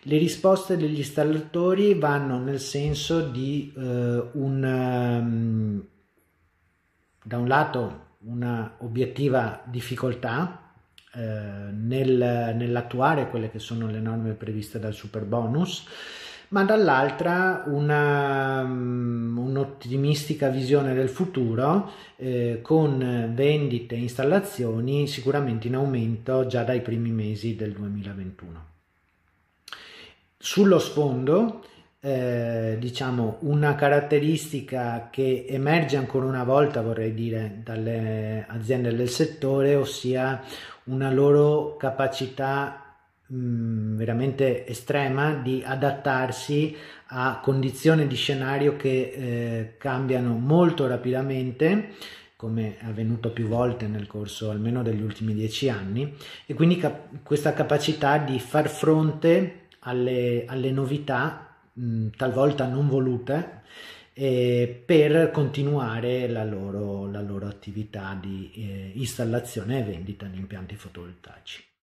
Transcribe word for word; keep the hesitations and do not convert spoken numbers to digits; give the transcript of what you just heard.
Le risposte degli installatori vanno nel senso di eh, un, um, da un lato una obiettiva difficoltà eh, nel, nell'attuare quelle che sono le norme previste dal Superbonus, ma dall'altra una, um, un'ottimistica visione del futuro eh, con vendite e installazioni sicuramente in aumento già dai primi mesi del duemilaventuno. Sullo sfondo, eh, diciamo, una caratteristica che emerge ancora una volta, vorrei dire, dalle aziende del settore, ossia una loro capacità mh, veramente estrema di adattarsi a condizioni di scenario che eh, cambiano molto rapidamente, come è avvenuto più volte nel corso almeno degli ultimi dieci anni, e quindi cap- questa capacità di far fronte alle, alle novità, mh, talvolta non volute, eh, per continuare la loro, la loro attività di eh, installazione e vendita di impianti fotovoltaici.